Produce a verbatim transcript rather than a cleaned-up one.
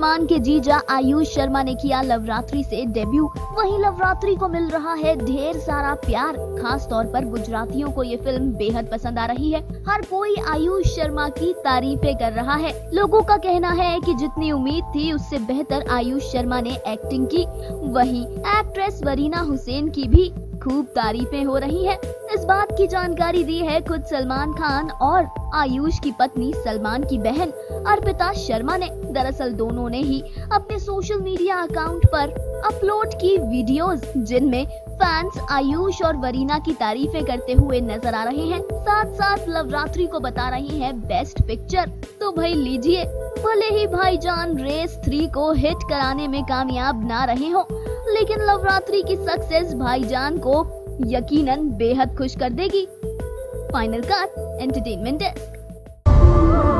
सलमान के जीजा आयुष शर्मा ने किया लवरात्रि से डेब्यू। वहीं लवरात्रि को मिल रहा है ढेर सारा प्यार। खास तौर पर गुजरातियों को ये फिल्म बेहद पसंद आ रही है। हर कोई आयुष शर्मा की तारीफें कर रहा है। लोगों का कहना है कि जितनी उम्मीद थी उससे बेहतर आयुष शर्मा ने एक्टिंग की। वहीं एक्ट्रेस वरीना हुसैन की भी खूब तारीफें हो रही हैं। इस बात की जानकारी दी है खुद सलमान खान और आयुष की पत्नी सलमान की बहन अर्पिता शर्मा ने। दरअसल दोनों ने ही अपने सोशल मीडिया अकाउंट पर अपलोड की वीडियोस, जिनमें फैंस आयुष और वरीना की तारीफें करते हुए नजर आ रहे हैं। साथ साथ लवरात्रि को बता रही है बेस्ट पिक्चर। तो भाई लीजिए, भले ही भाईजान रेस थ्री को हिट कराने में कामयाब ना रहे हो, लेकिन लवरात्रि की सक्सेस भाईजान को यकीनन बेहद खुश कर देगी। Final cut entertainment desk.